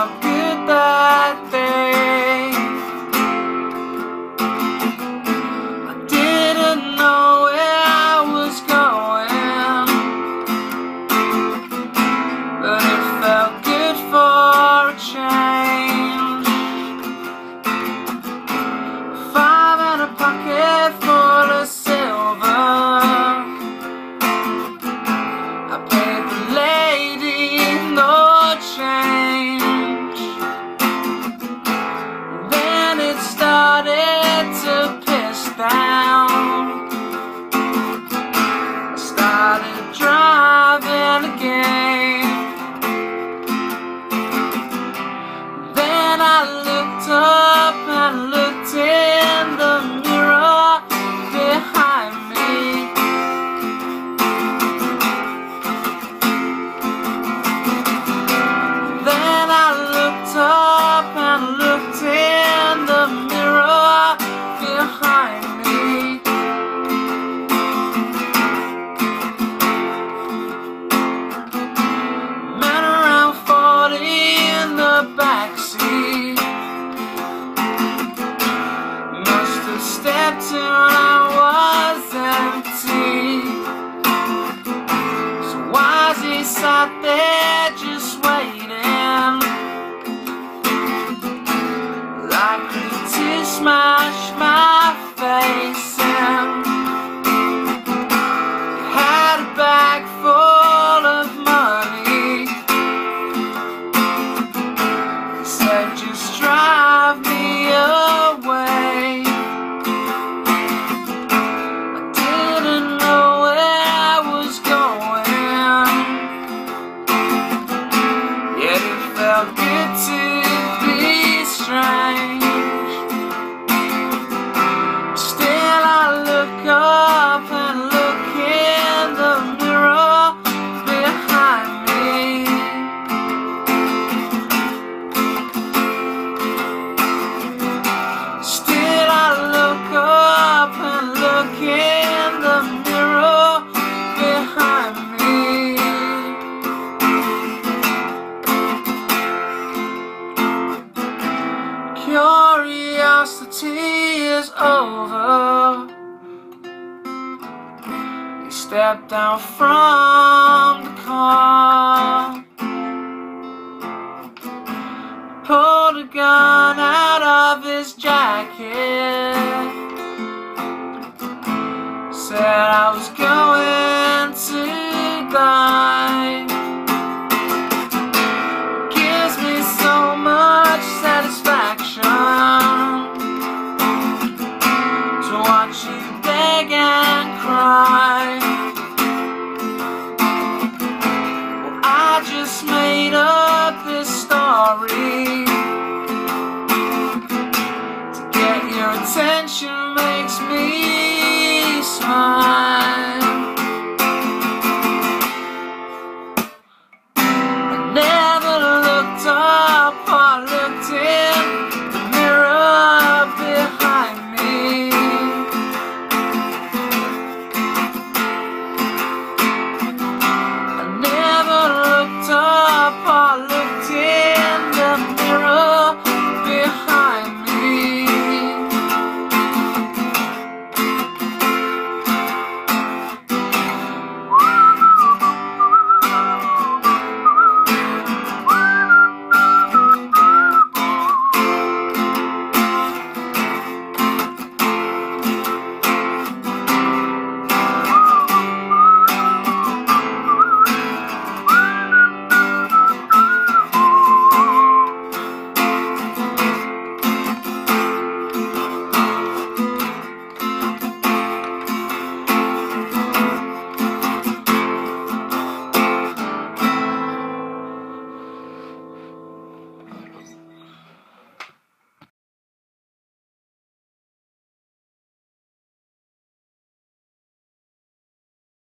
felt good that day. I didn't know where I was going, but it felt good for a change. 5 and a pocket full of silver. I paid the lady no change. Then it started to piss down. I started driving again. Then I looked up and looked in the mirror behind me. Then I looked up and looked in the mirror behind me. Man around 40 in the backseat. Must have stepped in when I was empty. So why's he sat there just waiting, likely to smash my face in? Had a bag full of money. He said just drive me away. I didn't know where I was going, yet it felt good to be strange. Still I look up and look in the mirror behind me. Still I look up and look in the mirror behind me. Curiosity is over. He stepped down from the car, pulled a gun out of his jacket, said I was going to die. Gives me so much satisfaction to watch you beg and cry. Well, I just made up this story to get your attention, makes me smile.